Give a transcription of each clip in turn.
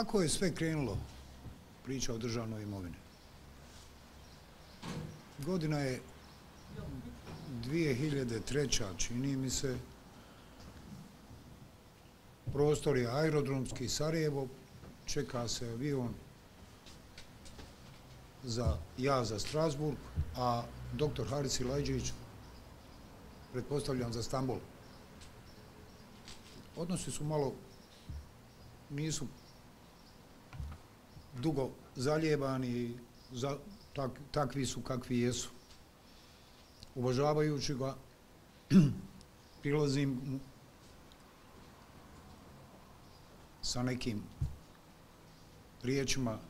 Kako je sve krenulo, priča o državnoj imovini? Godina je 2003. čini mi se, prostor je aerodromski Sarajevo, čeka se avion za Strasburg, a dr. Haris Silajdžić pretpostavljam za Stambol. Odnosi su malo, nisu dugo zaljebani, takvi su kakvi jesu. Uvažavajući ga, prilazim sa nekim riječima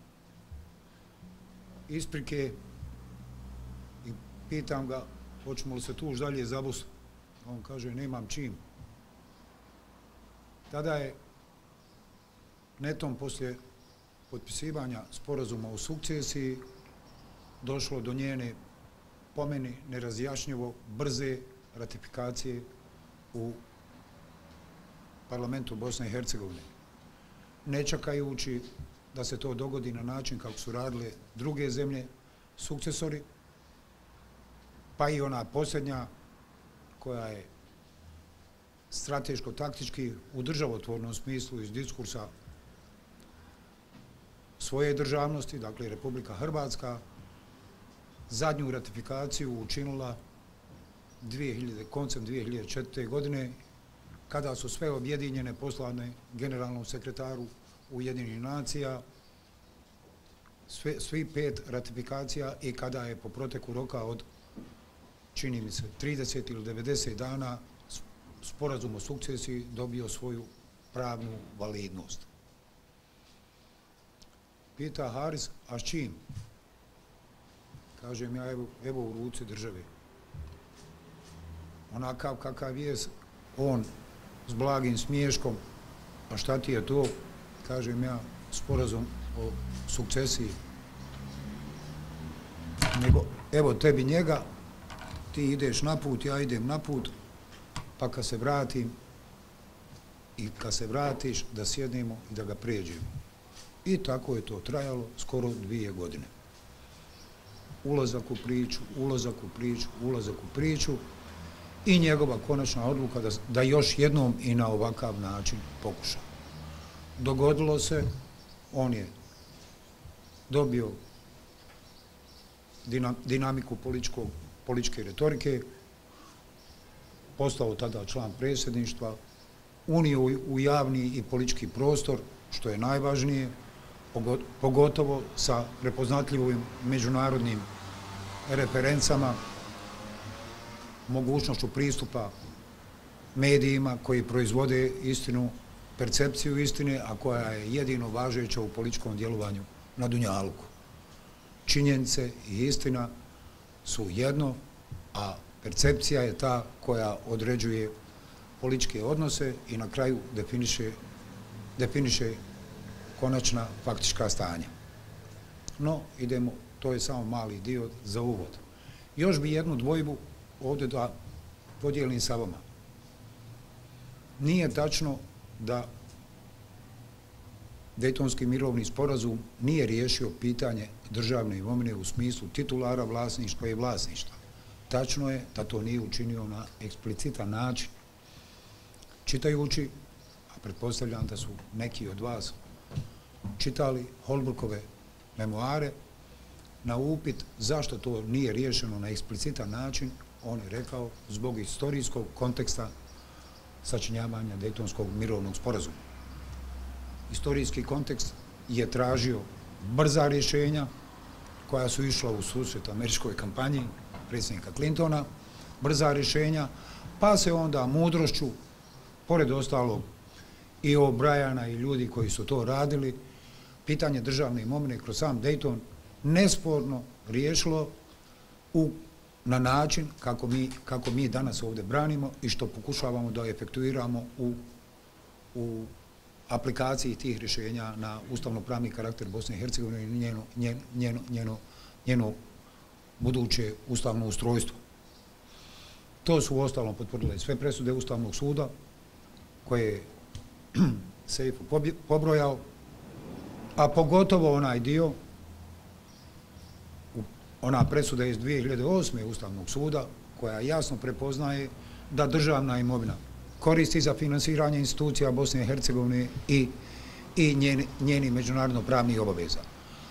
isprike i pitam ga hoćemo li se tuž dalje zabusiti. On kaže nemam čim. Tada je netom poslije potpisivanja sporazuma o sukcesiji došlo do njene, po meni, nerazjašnjivo brze ratifikacije u parlamentu Bosne i Hercegovine. Ne čekajući da se to dogodi na način kako su radile druge zemlje, sukcesori, pa i ona posljednja koja je strateško-taktički u državotvornom smislu iz diskursa svoje državnosti, dakle Republika Hrvatska, zadnju ratifikaciju učinila koncem 2004. godine, kada su sve objedinjene poslane generalnom sekretaru Ujedinjenih nacija, svi 5 ratifikacija i kada je po proteku roka od, čini mi se, 30 ili 90 dana sporazum o sukcesiji dobio svoju pravnu validnost. Pita Haris, a s čim? Kažem ja, evo u ruci države. Onakav kakav je on s blagim smiješkom, a šta ti je to? Kažem ja, sporazum o sukcesiji. Nego, evo tebi njega, ti ideš na put, ja idem na put, pa kad se vratim i kad se vratiš da sjednemo i da ga pređemo. I tako je to trajalo skoro 2 godine. Ulazak u priču, ulazak u priču, ulazak u priču i njegova konačna odluka da još jednom i na ovakav način pokuša. Dogodilo se, on je dobio dinamiku političke retorike, postao tada član predsjedništva, unio u javni i politički prostor, što je najvažnije, pogotovo sa prepoznatljivim međunarodnim referencama, mogućnošću pristupa medijima koji proizvode istinu, percepciju istine, a koja je jedino važeća u političkom djelovanju na Dunjaluku. Činjenice i istina su jedno, a percepcija je ta koja određuje političke odnose i na kraju definiše konačna faktička stanja. No, idemo, to je samo mali dio za uvod. Još bi jednu dvojbu ovdje da podijelim sa vama. Nije tačno da Dejtonski mirovni sporazum nije riješio pitanje državne imovine u smislu titulara vlasništva i vlasništva. Tačno je da to nije učinio na eksplicitan način. Čitajući, a pretpostavljam da su neki od vas čitali Holbrookove memoare, na upit zašto to nije riješeno na eksplicitan način, on je rekao zbog istorijskog konteksta sačinjavanja Dejtonskog mirovnog sporazuma. Istorijski kontekst je tražio brza rješenja koja su išla u susret američkoj kampanji predsjednika Clintona, brza rješenja, pa se onda mudrošću, pored ostalog i O'Briana i ljudi koji su to radili, pitanje državne imovine kroz sam Dayton nesporno riješilo na način kako mi danas ovdje branimo i što pokušavamo da efektuiramo u aplikaciji tih rješenja na ustavno-pravni karakter Bosne i Hercegovine i njeno buduće ustavno ustrojstvo. To su u ostalom potvrdile sve presude Ustavnog suda koje je Sejfu pobrojao a pogotovo onaj dio, ona presuda iz 2008. Ustavnog suda, koja jasno prepoznaje da državna imovina koristi za finansiranje institucija Bosne i Hercegovine i njeni međunarodno-pravnih obaveza.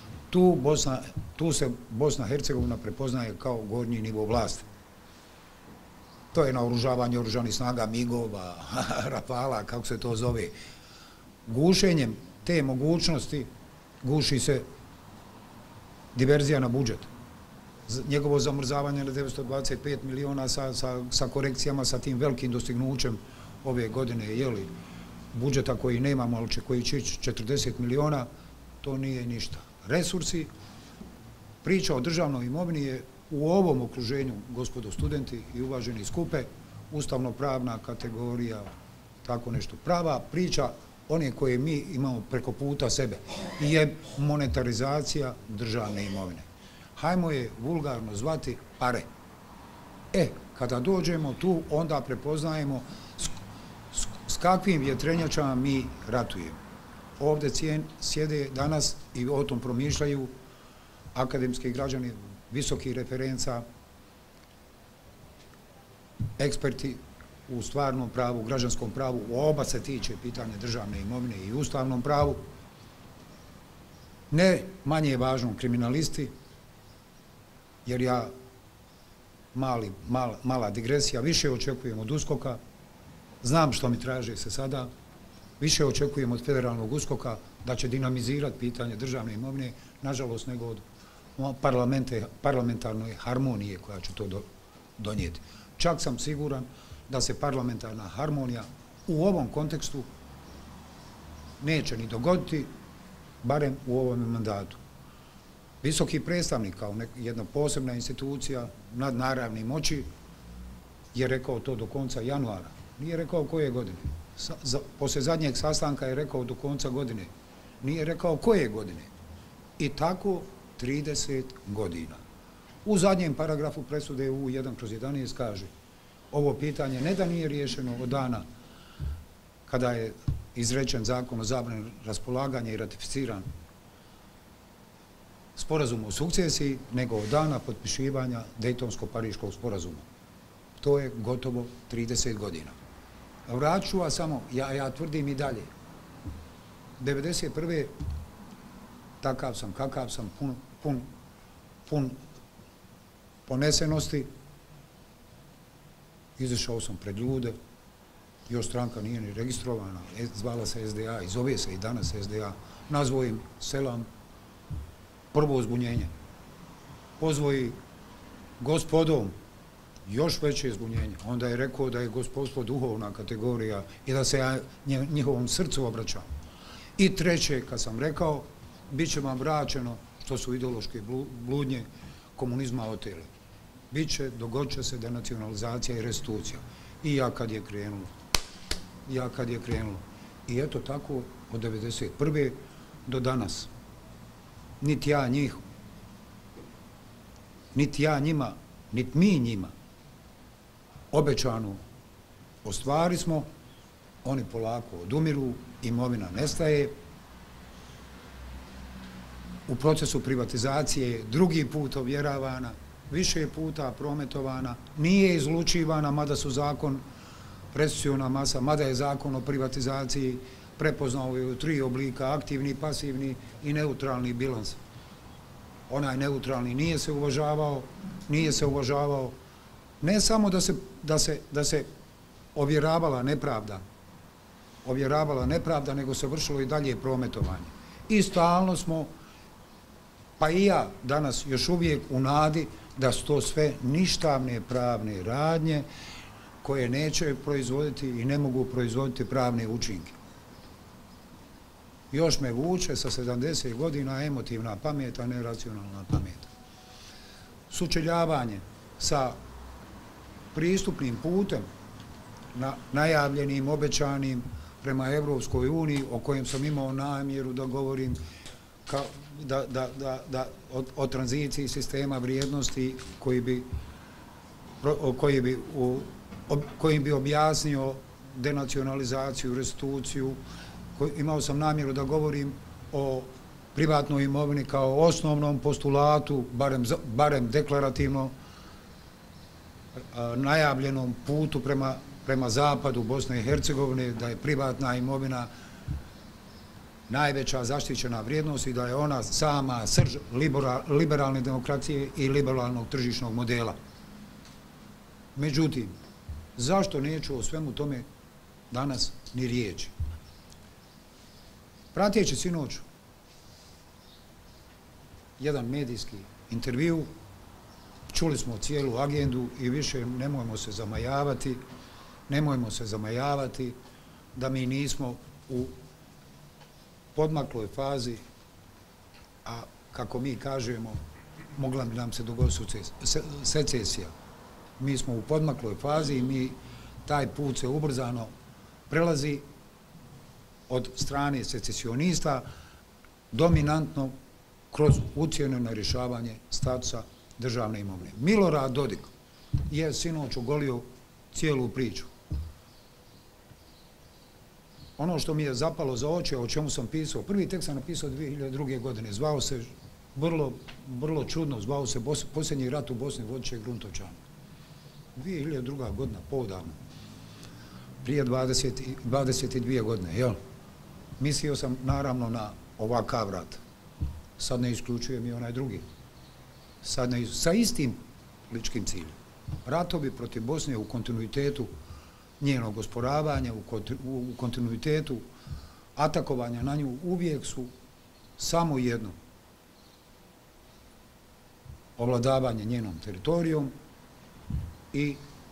Tu se Bosna i Hercegovina prepoznaje kao gornji nivo vlasti. To je naoružavanje oružanih snaga, migova, rafala, kako se to zove. Gušenjem te mogućnosti guši se diverzija na budžet. Njegovo zamrzavanje na 925 miliona sa korekcijama, sa tim velikim dostignućem ove godine, budžeta koji nemamo, ali koji će ići 40 miliona, to nije ništa. Resursi, priča o državnoj imovini je u ovom okruženju, gospodo studenti i uvaženi skupe, ustavno-pravna kategorija, tako nešto. Prava priča, one koje mi imamo preko puta sebe, je monetarizacija državne imovine. Hajmo je vulgarno zvati pare. Kada dođemo tu, onda prepoznajemo s kakvim vjetrenjačama mi ratujemo. Ovdje sjede danas i o tom promišljaju akademski građani, visokih referenca, eksperti u stvarnom pravu, građanskom pravu, oba se tiče pitanja državne imovine i ustavnom pravu, ne manje važno kriminalisti, jer ja, mala digresija, više očekujem od USKOK-a, znam što mi traže se sada, više očekujem od federalnog USKOK-a da će dinamizirati pitanje državne imovine, nažalost, nego od parlamentarne harmonije koja će to donijeti. Čak sam siguran da se parlamentarna harmonija u ovom kontekstu neće ni dogoditi, barem u ovom mandatu. Visoki predstavnik, kao jedna posebna institucija nadnaravne moći, je rekao to do konca januara. Nije rekao koje godine. Poslije zadnjeg sastanka je rekao do konca godine. Nije rekao koje godine. I tako 30 godina. U zadnjem paragrafu presude U1/11 kaže: ovo pitanje ne da nije riješeno od dana kada je izrečen zakon o zabrani raspolaganja i ratificiran sporazum o sukcesiji, nego od dana potpisivanja Dejtonsko-Pariškog sporazuma. To je gotovo 30 godina. Vratit ću vas samo, ja tvrdim i dalje. 1991. takav sam, kakav sam, pun ponesenosti, izašao sam pred ljude, još stranka nije ni registrovana, zvala se SDA i zove se i danas SDA, nazvao im selam, prvo zbunjenje. Pozvoji gospodom, još veće zbunjenje. Onda je rekao da je gospodstvo duhovna kategorija i da se ja njihovom srcu obraćam. I treće, kad sam rekao, bit će vam vraćeno što su ideološke bludnje komunizma oteli. Biće, dogodit će se denacionalizacija i restitucija. I ja kad je krenulo. I eto tako od 1991. do danas. Niti ja njih, niti ja njima, niti mi njima obećano ostvari smo, oni polako odumiru, imovina nestaje, u procesu privatizacije drugi put ovjeravana, više puta prometovana, nije izlučivana, mada su zakon restituciona masa, mada je zakon o privatizaciji prepoznao je u 3 oblika: aktivni, pasivni i neutralni bilans. Onaj neutralni nije se uvažavao, ne samo da se ovjeravala nepravda, nego se vršilo i dalje prometovanje. I stalno smo, pa i ja danas još uvijek u nadi da su to sve ništavne pravne radnje koje neće proizvoditi i ne mogu proizvoditi pravne učinke. Još me vuče sa 70 godina emotivna pamet, a ne racionalna pamet. Sučeljavanje sa pristupnim putem, najavljenim, obećanim prema Evropskoj uniji, o kojem sam imao namjeru da govorim o tranziciji sistema vrijednosti kojim bi objasnio denacionalizaciju, restituciju. Imao sam namjeru da govorim o privatnoj imovini kao osnovnom postulatu, barem deklarativno najavljenom putu prema zapadu Bosne i Hercegovine, da je privatna imovina najveća zaštićena vrijednost i da je ona sama srž liberalne demokracije i liberalnog tržišnog modela. Međutim, zašto neću o svemu tome danas ni riječi? Prateći sinoć jedan medijski intervju, čuli smo cijelu agendu i više nemojmo se zamajavati da mi nismo u podmakloj fazi, a kako mi kažemo, mogla bi nam se dogoditi secesija. Mi smo u podmakloj fazi i taj put se ubrzano prelazi od strane secesionista dominantno kroz ucjenu na rješavanje statusa državne imovine. Milorad Dodik je sinoć ogolio cijelu priču. Ono što mi je zapalo za oči, o čemu sam pisao, prvi tekst sam napisao 2002. godine, zvao se vrlo čudno, zvao se Posljednji rat u Bosni Vodiče Gruntovčana. 2002. godina, povodavno, prije 22 godine, jel? Mislio sam naravno na ovakav rat. Sad ne isključujem i onaj drugi. Sa istim političkim ciljem. Ratovi protiv Bosne u kontinuitetu njenog osporavanja, u kontinuitetu atakovanja na nju uvijek su samo jedno. Ovladavanje njenom teritorijom i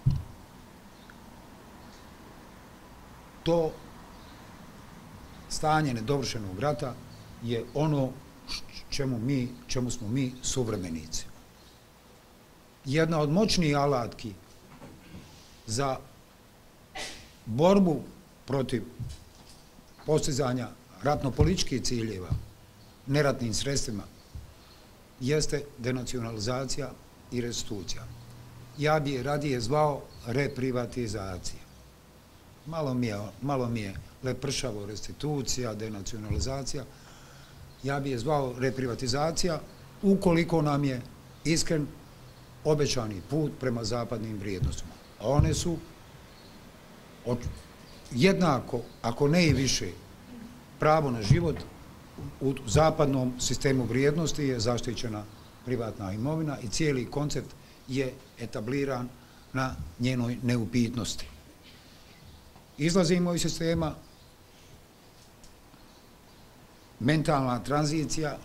to stanje nedovršenog rata je ono čemu smo mi suvremenici. Jedna od moćnijih alatki za borbu protiv postizanja ratno-političkih ciljeva neratnim sredstvima jeste denacionalizacija i restitucija. Ja bi je radije zvao reprivatizacija. Malo mi je lepršavo restitucija, denacionalizacija. Ja bi je zvao reprivatizacija ukoliko nam je iskren obećani put prema zapadnim vrijednostima. A one su jednako, ako ne i više, pravo na život u zapadnom sistemu vrijednosti je zaštićena privatna imovina i cijeli koncept je etabliran na njenoj neupitnosti. Izlazimo iz sistema, mentalna tranzicija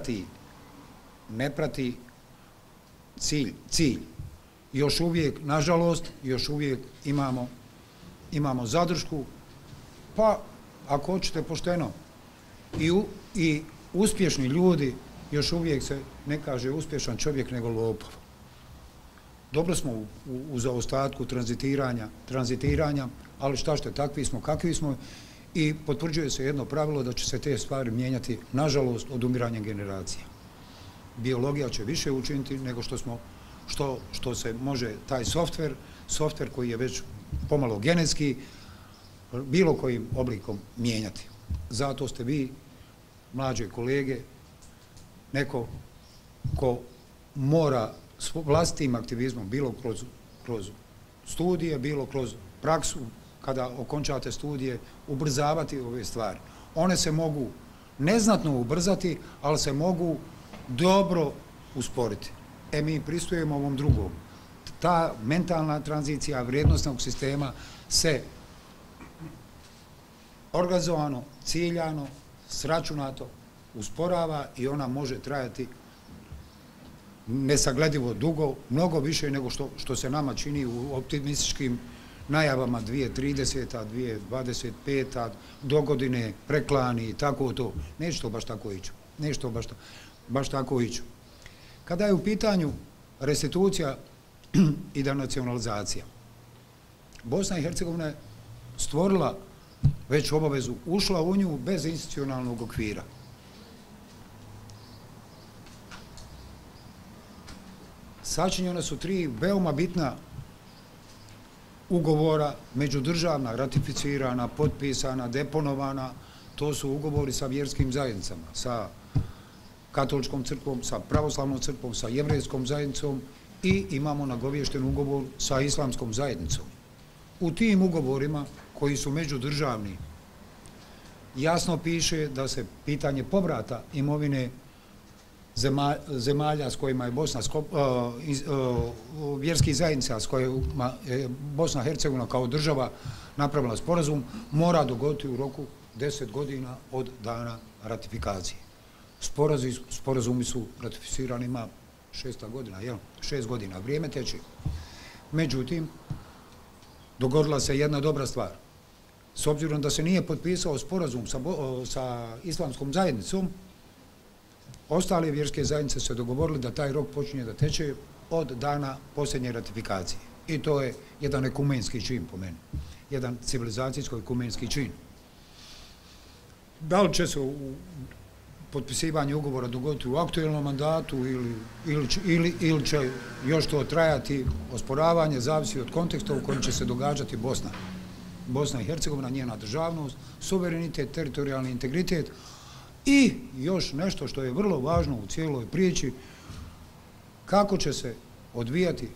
ne prati cilj. Još uvijek, nažalost, još uvijek imamo zadršku, pa ako hoćete pošteno, i uspješni ljudi, još uvijek se ne kaže uspješan čovjek nego lopov. Dobro smo u zaostatku tranzitiranja, ali šta šte, takvi smo kakvi smo i potvrđuje se jedno pravilo da će se te stvari mijenjati, nažalost, od umiranja generacija. Biologija će više učiniti nego što se može taj softver koji je već pomalo genetski, bilo kojim oblikom mijenjati. Zato ste vi, mlađe kolege, neko ko mora s vlastitim aktivizmom, bilo kroz studije, bilo kroz praksu, kada okončate studije, ubrzavati ove stvari. One se mogu neznatno ubrzati, ali se mogu dobro usporiti. Mi pristujemo ovom drugom. Ta mentalna tranzicija vrijednostnog sistema se organizovano, ciljano, sračunato usporava i ona može trajati nesagledivo dugo, mnogo više nego što se nama čini u optimističkim najavama 2030. 2025. do godine preklani i tako to. Neće to baš tako ići. Neće to baš tako ići. Kada je u pitanju restitucija i denacionalizacija, Bosna i Hercegovina je stvorila već obavezu, ušla u nju bez institucionalnog okvira. Sačinjena su 3 veoma bitna ugovora, međudržavna, ratificirana, potpisana, deponovana. To su ugovori sa vjerskim zajednicama, sa katoličkom crkvom, sa pravoslavnom crkvom, sa jevrejskom zajednicom i imamo nagovješten ugovor sa islamskom zajednicom. U tim ugovorima, koji su međudržavni, jasno piše da se pitanje povrata imovine zemalja s kojima je vjerskih zajednica s kojima je Bosna i Hercegovina kao država napravila sporazum, mora dogoditi u roku 10 godina od dana ratifikacije. Sporazumi su ratificirani, ima 6. godina, 6 godina, vrijeme teče. Međutim, dogodila se jedna dobra stvar. S obzirom da se nije potpisao sporazum sa islamskom zajednicom, ostale vjerske zajednice se dogovorili da taj rok počinje da teče od dana posljednje ratifikacije. I to je jedan ekumenski čin po meni. Jedan civilizacijsko-ekumenski čin. Da li će se u potpisivanje ugovora dogoditi u aktualnom mandatu ili će još to trajati, osporavanje zavisi od konteksta u kojem će se događati Bosna i Hercegovina, njena državnost, suverenitet, teritorijalni integritet i još nešto što je vrlo važno u cijeloj priči, kako će se odvijati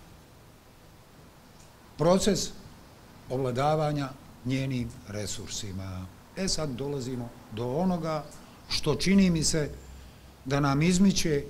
proces ovladavanja njenim resursima. Sad dolazimo do onoga što čini mi se da nam izmiče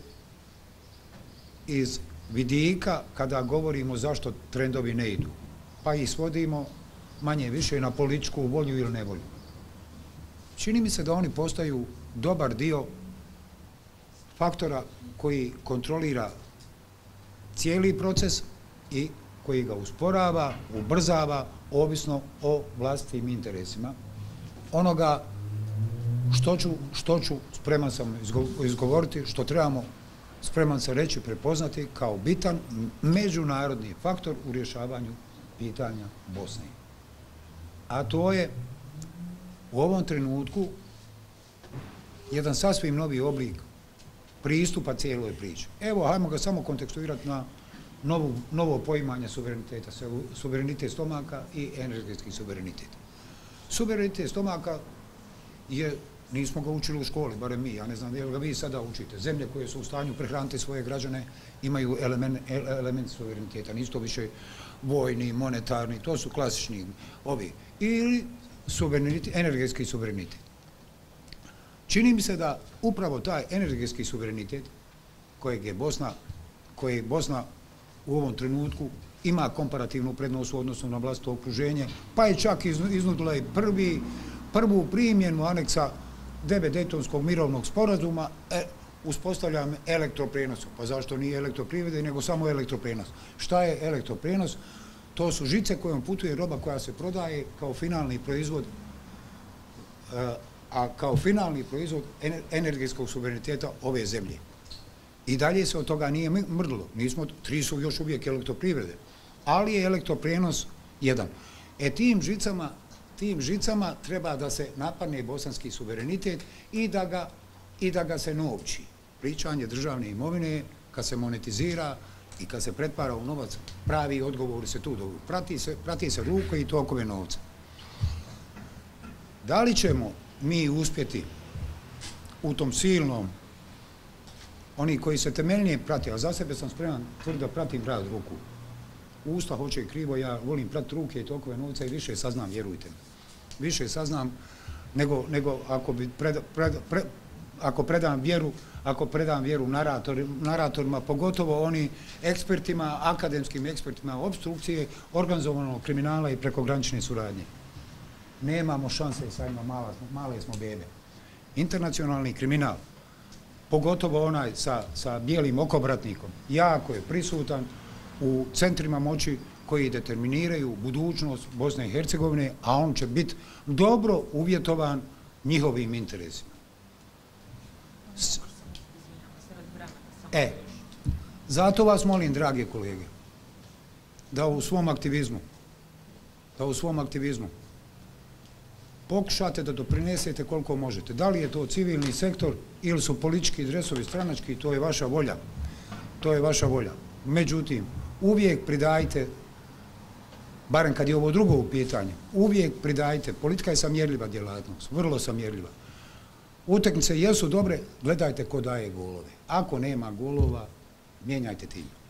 iz vidika kada govorimo zašto trendovi ne idu, pa ih svodimo manje više na političku volju ili nevolju. Čini mi se da oni postaju dobar dio faktora koji kontrolira cijeli proces i koji ga usporava, ubrzava, ovisno o vlastitim interesima. Onoga što ću, spreman sam izgovoriti, što trebamo, spreman se reći, prepoznati kao bitan međunarodni faktor u rješavanju pitanja Bosne. A to je u ovom trenutku jedan sasvim novi oblik pristupa cijeloj priči. Evo, hajmo ga samo kontekstuirati na novo poimanje suvereniteta, suverenitet stomaka i energetski suverenitet. Suverenitet stomaka je, nismo ga učili u školi, barem mi, ja ne znam, jel ga vi sada učite. Zemlje koje su u stanju prehraniti svoje građane imaju element suvereniteta, nisu to više vojni, monetarni, to su klasični ovi. Ili energetski suverenitet. Čini mi se da upravo taj energetski suverenitet koji Bosna u ovom trenutku ima komparativnu prednost u odnosu na vlastito okruženje, pa je čak iznudila i prvu primjenu aneksa 9 Dejtonskog mirovnog sporazuma, uspostavljam elektroprenos. Pa zašto nije elektroprivreda, nego samo elektroprenos? Šta je elektroprenos? To su žice kojom putuje roba koja se prodaje kao finalni proizvod, a kao finalni proizvod energetskog suvereniteta ove zemlje. I dalje se od toga nije mrdilo. Tri su još uvijek elektroprivrede, ali je elektroprenos jedan. Tim žicama treba da se napadne bosanski suverenitet i da ga se novči. Pričanje državne imovine, kad se monetizira i kad se pretvara u novac, pravi odgovori se tu dovoljno. Prati se ruke i tokove novca. Da li ćemo mi uspjeti u tom silnom, oni koji se temeljnije prati, a za sebe sam spreman da pratim rad ruku. Usta hoće i krivo, ja volim pratiti ruke i tokove novca i više saznam, vjerujte mi. Više saznam nego ako predam vjeru naratorima, pogotovo oni ekspertima, akademskim ekspertima opstrukcije, organizovanog kriminala i prekogranične suradnje. Nemamo šanse sa njima, male smo bebe. Internacionalni kriminal, pogotovo onaj sa bijelim okobratnikom, jako je prisutan u centrima moći koji determiniraju budućnost Bosne i Hercegovine, a on će biti dobro uvjetovan njihovim interesima. Zato vas molim, drage kolege, da u svom aktivizmu pokušate da doprinesete koliko možete. Da li je to civilni sektor ili su politički dresovi stranački, to je vaša volja. To je vaša volja. Međutim, uvijek pridajte, barem kad je ovo drugo u pitanju, uvijek pridajte, politika je samjerljiva djelatnost, vrlo samjerljiva. Utakmice jesu dobre, gledajte ko daje golove. Ako nema golova, mijenjajte tim.